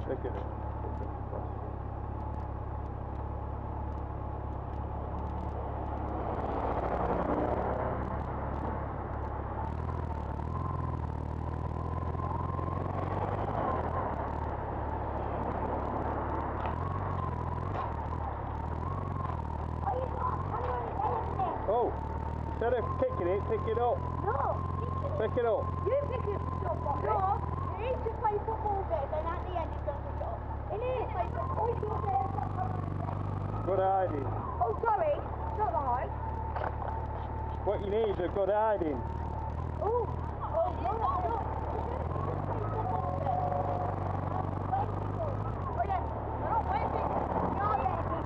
Take it. Oh, instead of kicking it, pick it up. No, pick it up. You pick it up. No, you need to play football there, then at the end you've got to pick it up. In here, play football. Good hiding. Oh, sorry, not the height. What you need is a good hiding. Oh, no. Oh, yeah, we're not waiting. You're waiting.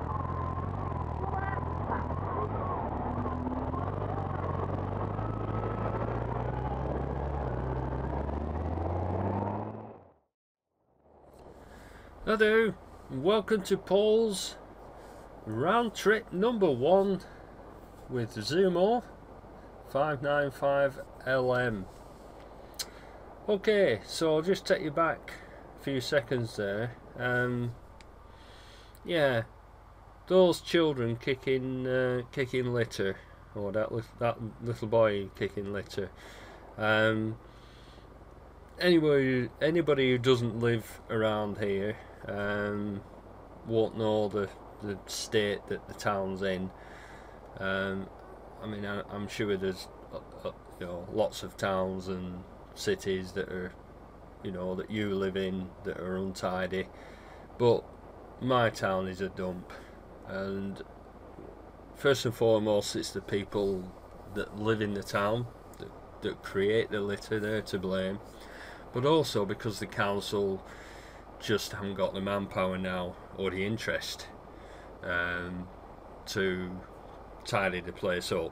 Hello, and welcome to Paul's round trip number 1 with Zumo 595LM. Okay, so I'll just take you back a few seconds there. Yeah, those children kicking litter, or that little boy kicking litter. Anybody who doesn't live around here won't know the state that the town's in. I mean, I'm sure there's you know, lots of towns and cities that are, you know, that you live in that are untidy, but my town is a dump. And first and foremost, it's the people that live in the town that create the litter. They're to blame. But also because the council just haven't got the manpower now or the interest to tidy the place up.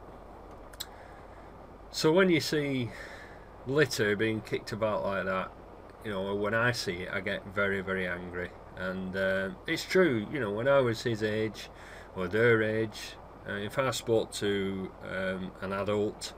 So when you see litter being kicked about like that, you know, when I see it, I get very, very angry. And it's true, you know, when I was his age or their age, if I spoke to an adult,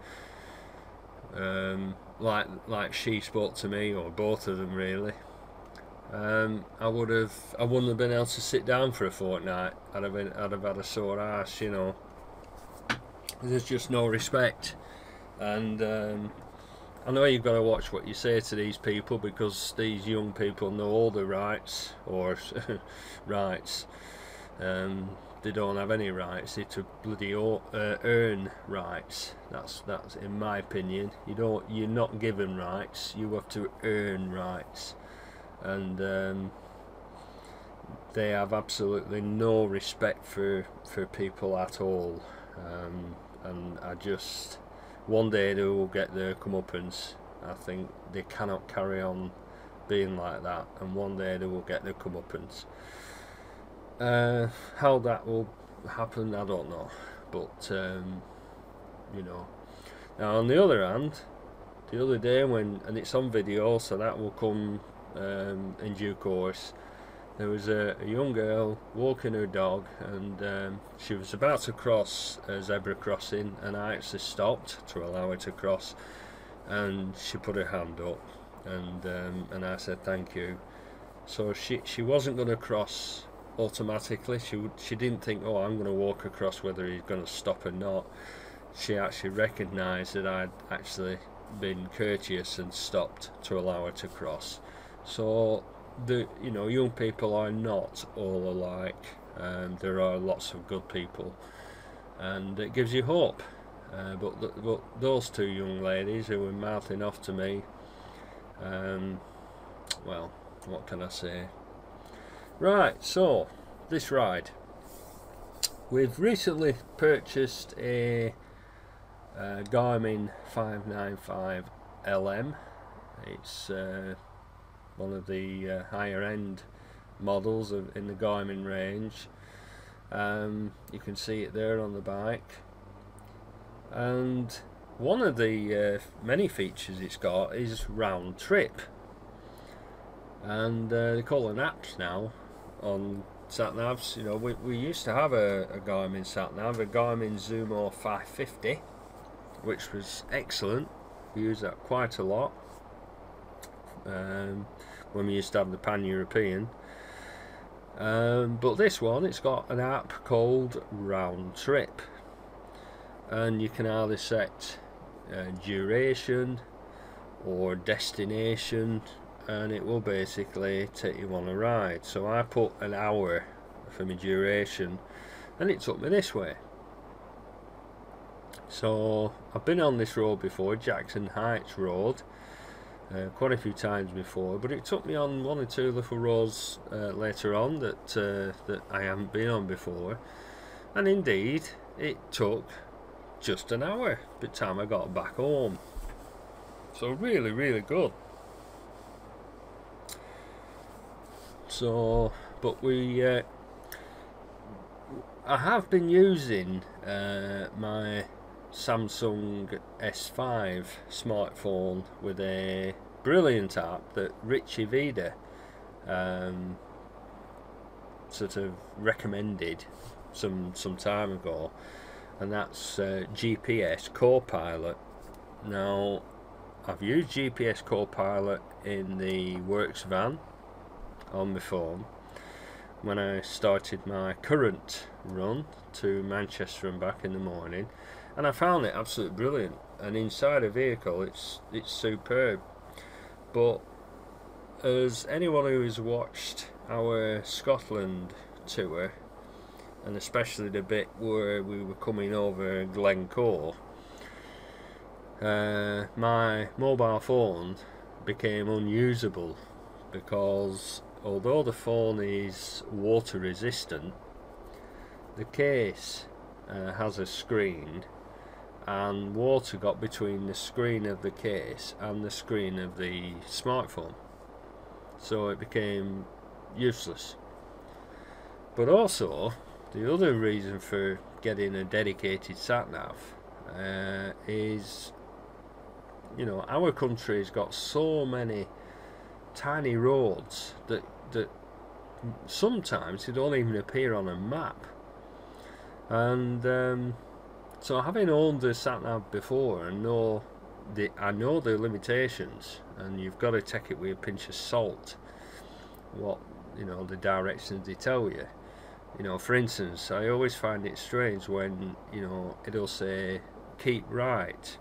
like she spoke to me, or both of them really, I wouldn't have been able to sit down for a fortnight. I'd have had a sore ass, you know. There's just no respect. And I know you've got to watch what you say to these people, because these young people know all the rights, or rights. They don't have any rights. They to bloody earn rights. That's in my opinion. You're not given rights. You have to earn rights, and they have absolutely no respect for people at all. And I just, one day they will get their comeuppance. I think they cannot carry on being like that, and one day they will get their comeuppance. How that will happen, I don't know, but you know. Now on the other hand, the other day and it's on video, so that will come in due course, there was a young girl walking her dog, and she was about to cross a zebra crossing, and I actually stopped to allow her to cross, and she put her hand up, and I said thank you. So she wasn't going to cross automatically. She didn't think, oh, I'm going to walk across whether he's going to stop or not. She actually recognised that I'd actually been courteous and stopped to allow her to cross. So you know, young people are not all alike. There are lots of good people, and it gives you hope. But those two young ladies who were mouthing off to me, well, what can I say? Right, so this ride, we've recently purchased a Garmin 595LM. It's one of the higher end models in the Garmin range. You can see it there on the bike, and one of the many features it's got is round trip, and they call them apps now on sat navs. You know, we used to have a Garmin sat nav, a Garmin Zumo 550, which was excellent. We used that quite a lot when we used to have the pan-European. But this one, it's got an app called Round Trip, and you can either set duration or destination, and it will basically take you on a ride. So I put an hour for my duration, and it took me this way. So I've been on this road before, Jackson Heights Road, quite a few times before, but it took me on one or two little roads later on that I haven't been on before, and indeed it took just an hour by the time I got back home. So really, really good. So, but I have been using my Samsung S5 smartphone with a brilliant app that Richie Vida sort of recommended some time ago, and that's GPS Copilot. Now, I've used GPS Copilot in the Works van on my phone when I started my current run to Manchester and back in the morning, and I found it absolutely brilliant. And inside a vehicle, it's superb. But as anyone who has watched our Scotland tour, and especially the bit where we were coming over Glencoe, my mobile phone became unusable, because although the phone is water resistant, the case has a screen, and water got between the screen of the case and the screen of the smartphone, so it became useless. But also, the other reason for getting a dedicated sat-nav is, you know, our country has got so many tiny roads that sometimes they don't even appear on a map. And so having owned the sat-nav before, and I know the limitations, and you've got to take it with a pinch of salt, what, you know, the directions they tell you. You know, for instance, I always find it strange when, you know, it'll say keep right,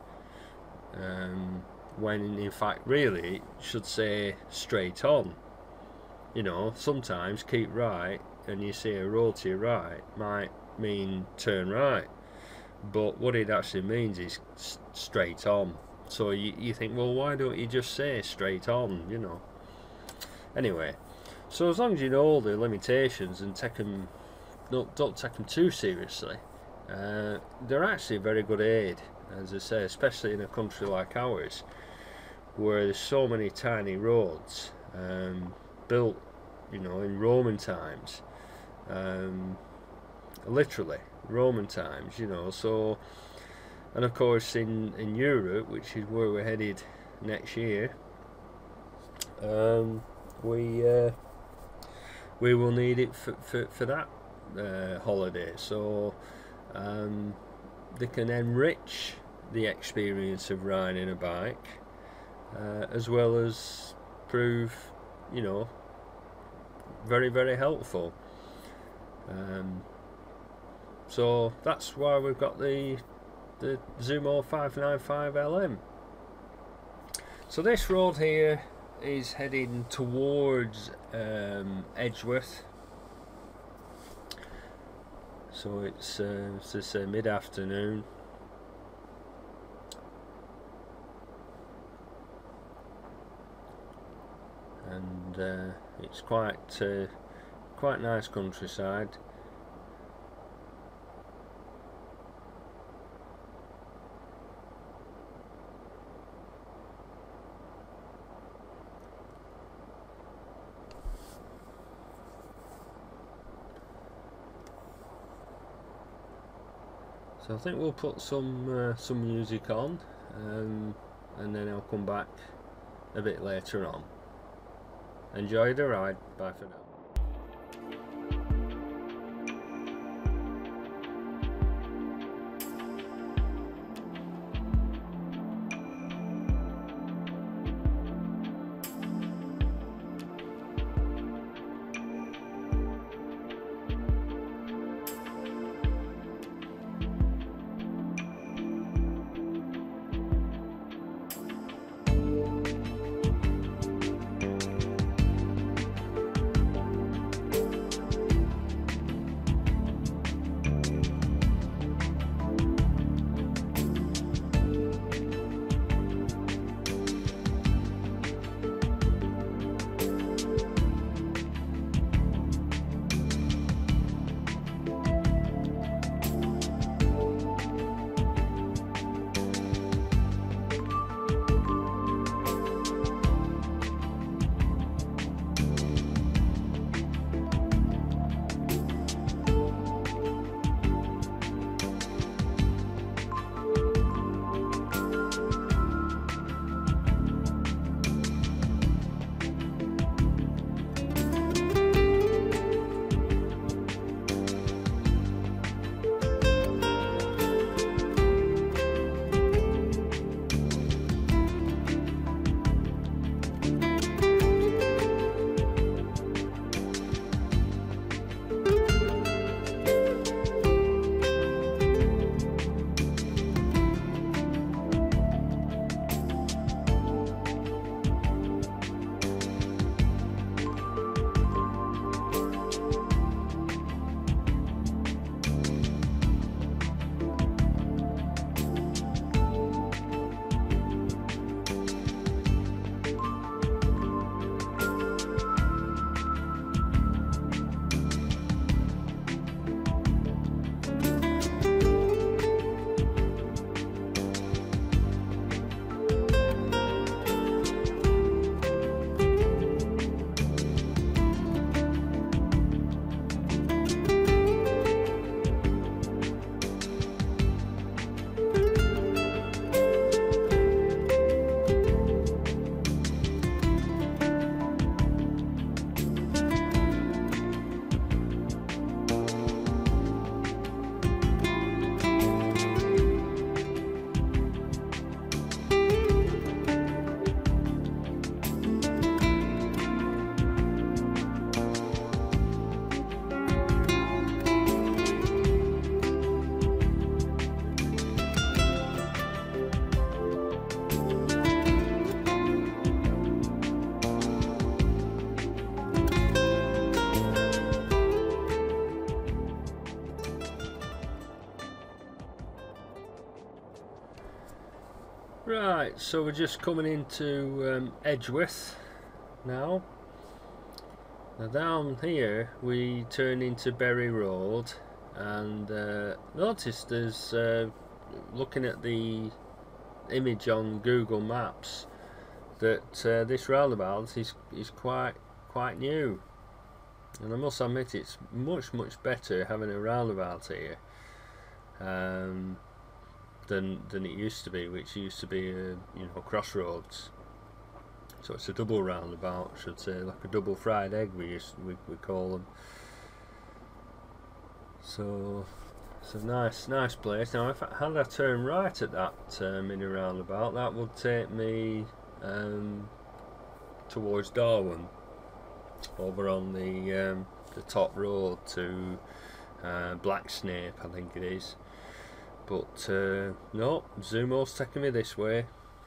when in fact really it should say straight on. You know, sometimes keep right and you see a road to your right might mean turn right, but what it actually means is straight on. So you think, well, why don't you just say straight on, you know? Anyway, so as long as you know all the limitations and take them, don't take them too seriously, they're actually a very good aid, as I say, especially in a country like ours, where there's so many tiny roads, built, you know, in Roman times, literally Roman times, you know. So, and of course in Europe, which is where we're headed next year, we will need it for that holiday. So they can enrich the experience of riding a bike, as well as prove, you know, very, very helpful. So that's why we've got the Zumo 595LM. So this road here is heading towards Edgworth. So it's just mid-afternoon. And it's quite nice countryside. So I think we'll put some music on, and then I'll come back a bit later on. Enjoy the ride. Bye for now. Right, so we're just coming into Edgworth now. Now down here we turn into Bury Road, and notice there's looking at the image on Google Maps that this roundabout is quite new, and I must admit it's much better having a roundabout here than it used to be, which used to be you know, crossroads. So it's a double roundabout, I should say, like a double fried egg we call them. So it's a nice place. Now if I had a turn right at that mini roundabout, that would take me towards Darwen, over on the top road to Blacksnape, I think it is. But no, Zumo's taking me this way.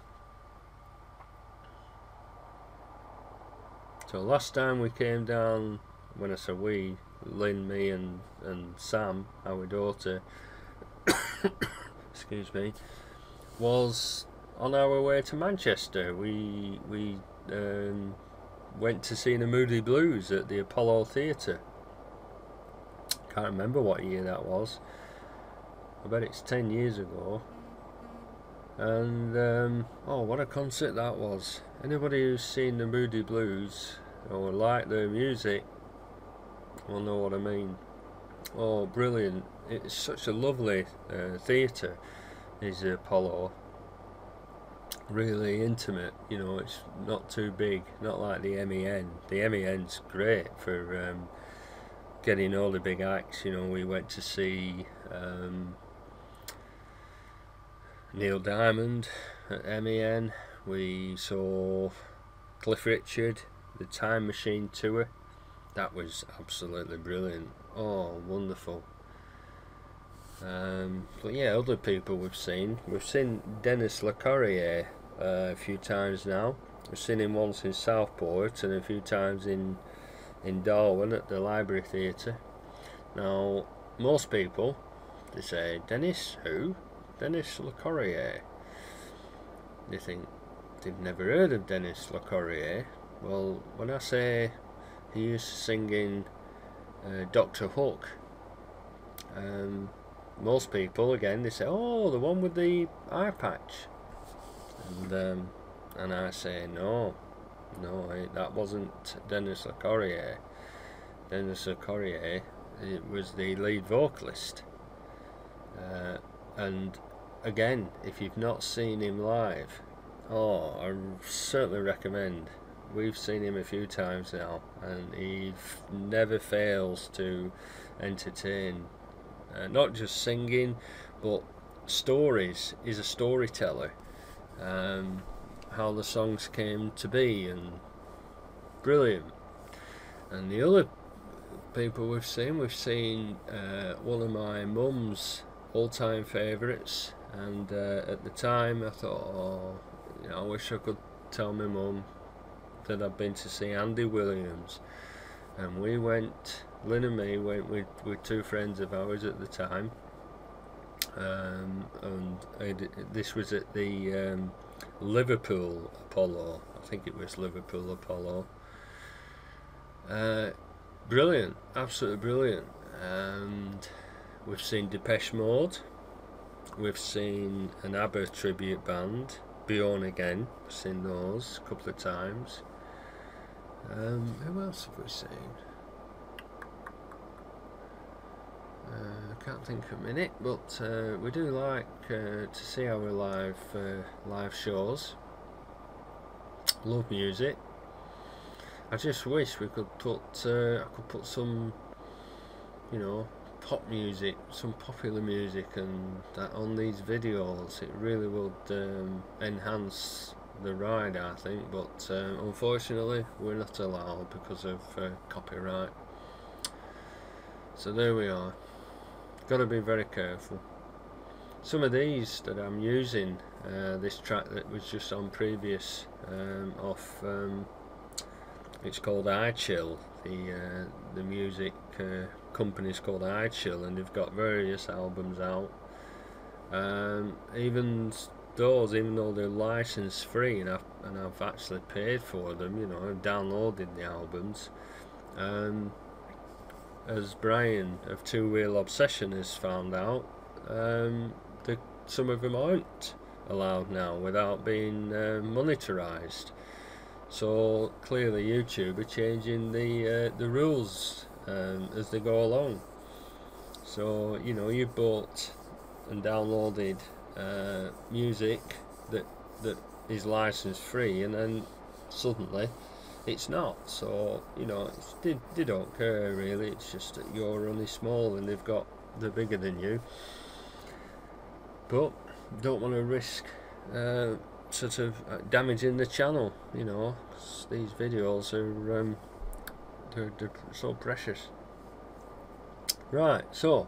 So last time we came down, when I say we, Lynn, me and Sam, our daughter, excuse me, was on our way to Manchester. We went to see the Moody Blues at the Apollo Theatre. Can't remember what year that was. I bet it's 10 years ago. And oh, what a concert that was. Anybody who's seen the Moody Blues or like their music will know what I mean. Oh, brilliant. It's such a lovely theatre, is the Apollo. Really intimate, you know, it's not too big, not like the MEN. The MEN's great for getting all the big acts. You know, we went to see Neil Diamond at MEN. We saw Cliff Richard, the Time Machine tour. That was absolutely brilliant. Oh, wonderful. But yeah, other people we've seen Dennis LeCorrier a few times now. We've seen him once in Southport and a few times in Darwen at the Library Theatre. Now, most people, they say, Dennis who? Dennis LeCorrier. They think they've never heard of Dennis LeCorrier. Well, when I say he used to sing in Doctor Hook, most people, again, they say, oh, the one with the eye patch, and I say, no, that wasn't Dennis LeCorrier. Dennis LeCorrier, it was the lead vocalist, and again, if you've not seen him live, oh, I certainly recommend. We've seen him a few times now, and he never fails to entertain. Not just singing, but stories. He's a storyteller. How the songs came to be, and brilliant. And the other people we've seen one of my mum's all-time favourites, and at the time I thought, oh, you know, I wish I could tell my mum that I'd been to see Andy Williams. And we went, Lynn and me went with two friends of ours at the time, and this was at the Liverpool Apollo. I think it was Liverpool Apollo. Brilliant, absolutely brilliant. And we've seen Depeche Mode, we've seen an ABBA tribute band, Bjorn Again, we've seen those a couple of times. Who else have we seen? I can't think of a minute, but we do like to see our live shows. Love music. I just wish we could put I could put some, you know, pop music, some popular music, and that on these videos. It really would enhance the ride, I think, but unfortunately we're not allowed because of copyright. So there we are. Got to be very careful. Some of these that I'm using, this track that was just on previous, off, it's called iChill. The music company's called iChill, and they've got various albums out. Even those, even though they're license free, and I've actually paid for them, you know, I've downloaded the albums. As Brian of Two Wheel Obsession has found out, some of them aren't allowed now without being monetarized. So clearly YouTube are changing the rules as they go along. So, you know, you bought and downloaded music that is license free, and then suddenly it's not. So, you know, they don't care really. It's just that you're only small and they're bigger than you. But don't want to risk sort of damaging the channel, you know, 'cause these videos are they're so precious. Right, so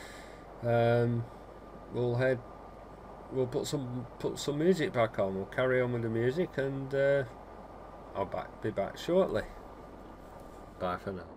we'll put some music back on. We'll carry on with the music, and I'll be back shortly. Bye for now.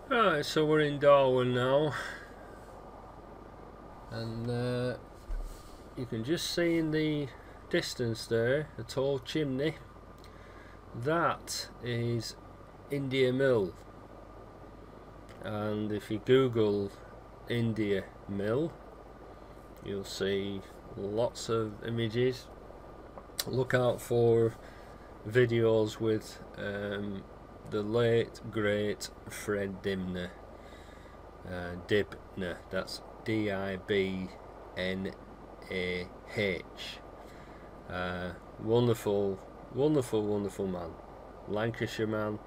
Right, so we're in Darwen now, and you can just see in the distance there a tall chimney. That is India Mill, and if you Google India Mill you'll see lots of images. Look out for videos with the late great Fred Dibnah, that's Dibnah, wonderful man, Lancashire man.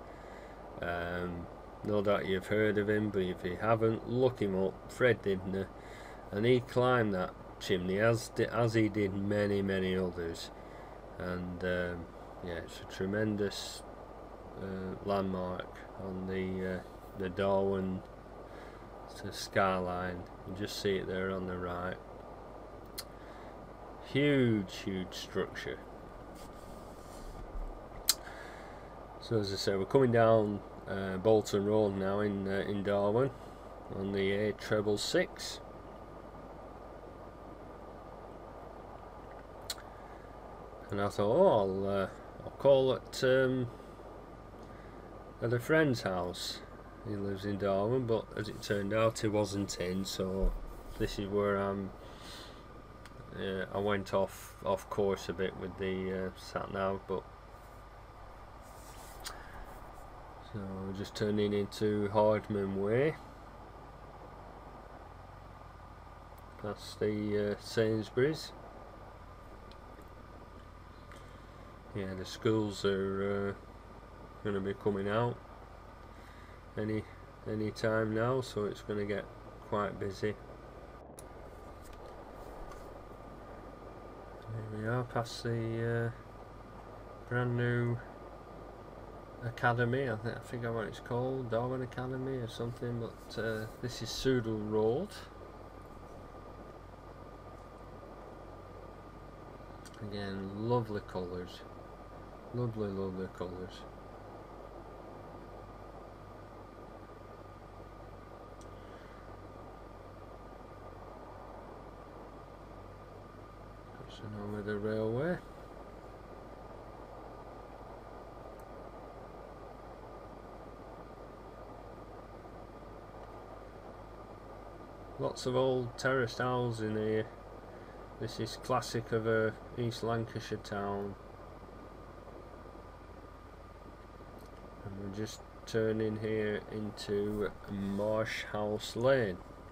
No doubt you've heard of him, but if you haven't, look him up, Fred Dibnah. And he climbed that chimney as he did many others, and yeah, it's a tremendous landmark on the Darwen skyline. You just see it there on the right. Huge structure. So as I say, we're coming down Bolton Road now in Darwen on the A666. And I thought, oh, I'll call at a friend's house. He lives in Darwen, but as it turned out, he wasn't in. So this is where I went off course a bit with the sat nav, but so we're just turning into Hardman Way, past the Sainsbury's. Yeah, the schools are going to be coming out any time now, so it's going to get quite busy. Here we are, past the brand new academy. I forget what it's called, Darwen Academy or something, but this is Soodle Road. Again, lovely colours. Lovely colours. Crossing over the railway. Lots of old terraced houses in here. This is classic of a East Lancashire town. And we're just turning here into Marsh House Lane.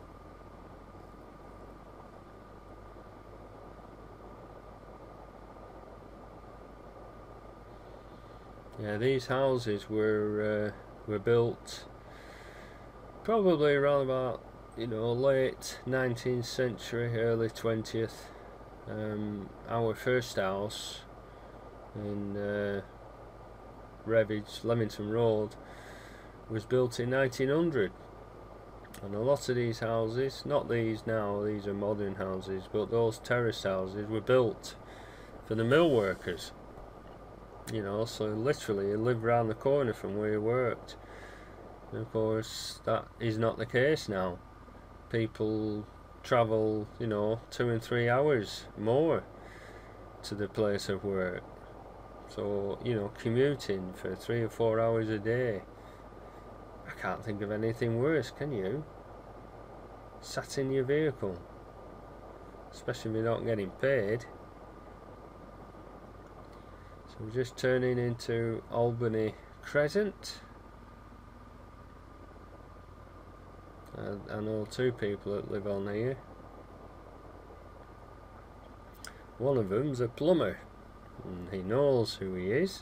Yeah, these houses were built probably around about, you know, late 19th century, early 20th. Our first house in Revage, Leamington Road, was built in 1900, and a lot of these houses, not these now, these are modern houses, but those terrace houses were built for the mill workers, you know, so literally you live round the corner from where you worked. And of course that is not the case now. People travel, you know, 2 and 3 hours more to the place of work. So, you know, commuting for 3 or 4 hours a day, I can't think of anything worse, can you? Sat in your vehicle, especially if you're not getting paid. So we're just turning into Albany Crescent. I know 2 people that live on here. One of them's a plumber, and he knows who he is.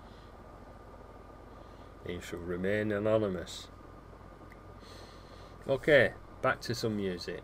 He should remain anonymous. Okay, back to some music.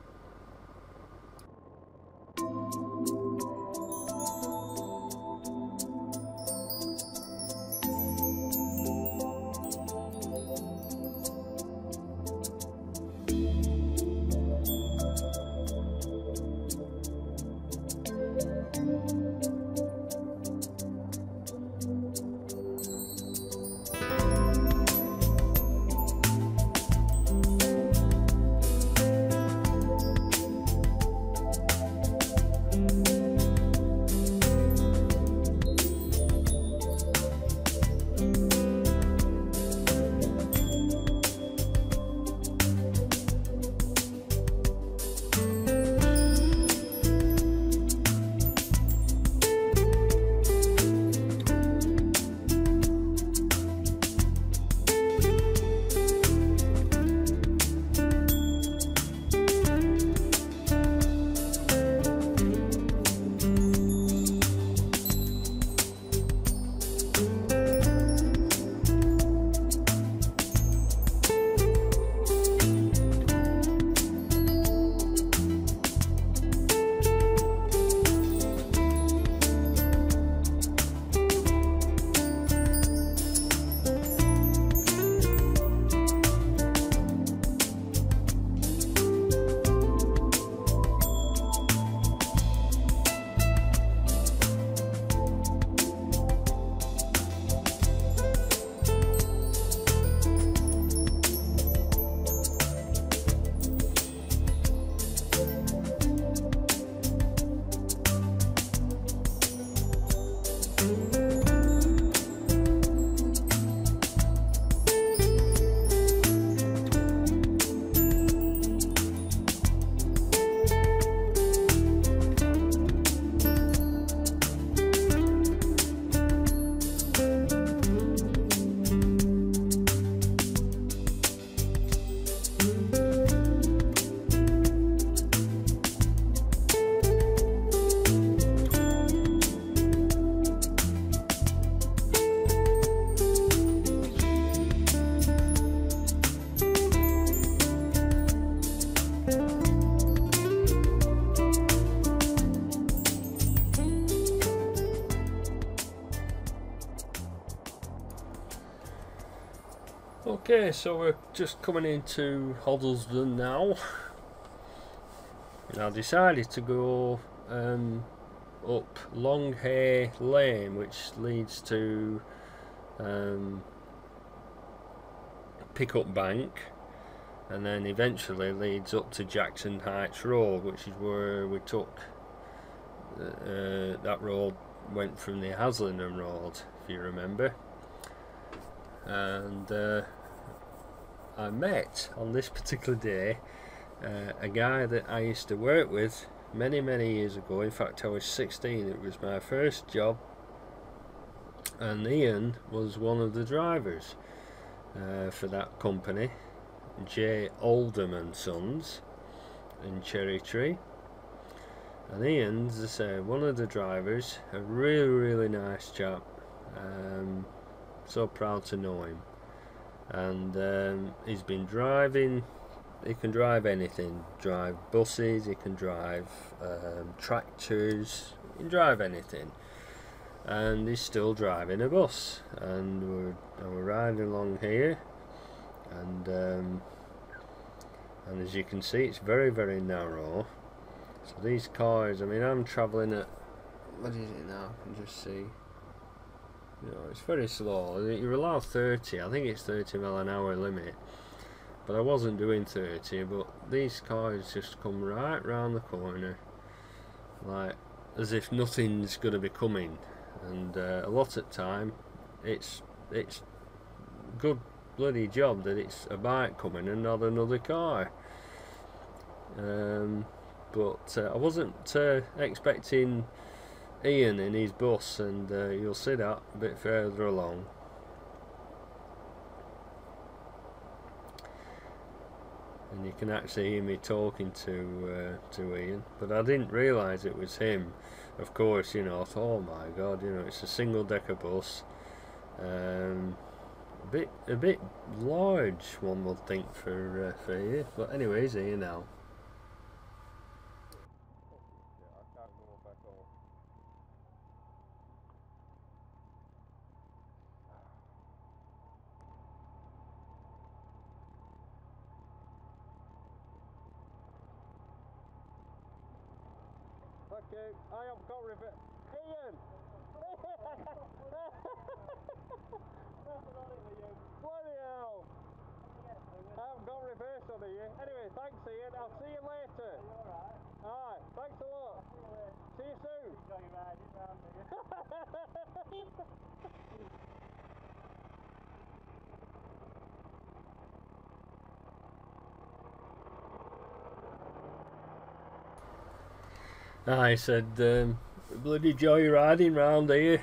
Okay, so we're just coming into Hoddlesden now. And I decided to go up Long Hay Lane, which leads to Pickup Bank, and then eventually leads up to Jackson Heights Road, which is where we took that road went from the Hoddlesden Road, if you remember. And I met on this particular day a guy that I used to work with many years ago. In fact, I was 16, it was my first job, and Ian was one of the drivers for that company, J. Oldham and Sons in Cherry Tree. And Ian's, as I say, one of the drivers, a really nice chap. So proud to know him. And he's been driving, he can drive anything, drive buses, he can drive tractors, he can drive anything. And he's still driving a bus, and we're riding along here, and as you can see, it's very narrow. So these cars, I mean, I'm travelling at, what is it now, I can just see, you know, it's very slow. You're allowed 30, I think it's 30 mile an hour limit, but I wasn't doing 30. But these cars just come right round the corner, like as if nothing's going to be coming. And a lot of time, it's good bloody job that it's a bike coming and not another car. But I wasn't expecting Ian in his bus, and you'll see that a bit further along. And you can actually hear me talking to Ian, but I didn't realise it was him. Of course, you know, I thought, oh my God, you know, it's a single decker bus, a bit large, one would think, for you. But anyway, he's here now. Okay, I have got reverse. Ian! Bloody hell! I haven't got reverse on you. Anyway, thanks Ian, I'll see you later. Alright, thanks a lot. See you soon. I said, bloody joy riding round here.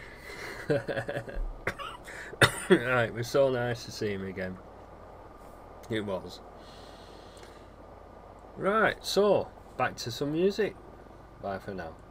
Right, it was so nice to see him again. It was. Right, so back to some music. Bye for now.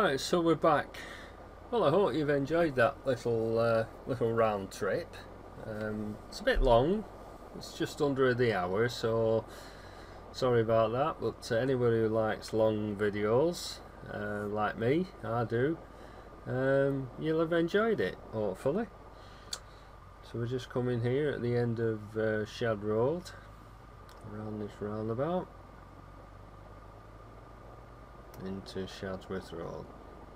Right, so we're back. Well, I hope you've enjoyed that little round trip. It's a bit long. It's just under the hour, so sorry about that. But anybody who likes long videos, like me, I do, you'll have enjoyed it, hopefully. So we're just coming here at the end of Shad Road, around this roundabout, into Shadsworth Road.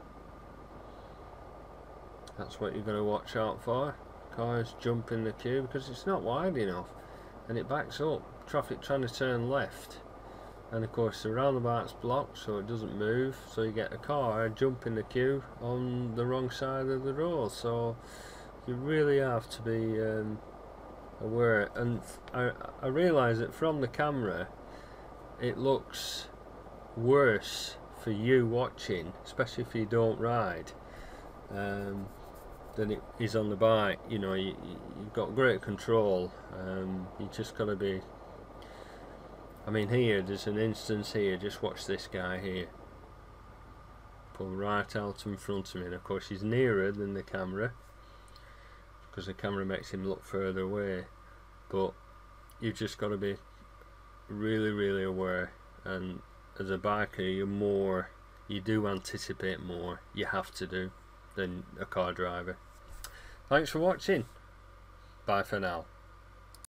That's what you're going to watch out for. Cars jump in the queue because it's not wide enough and it backs up. Traffic trying to turn left, and of course the roundabout's blocked so it doesn't move, so you get a car jump in the queue on the wrong side of the road. So you really have to be aware. And I realise that from the camera it looks worse for you watching, especially if you don't ride, than it is on the bike. You know, you've got great control. You just got to be. I mean, here there's an instance here. Just watch this guy here. Pull right out in front of me, and of course he's nearer than the camera because the camera makes him look further away. But you've just got to be really, really aware. And as a biker, you do anticipate more. You have to do than a car driver. Thanks for watching. Bye for now.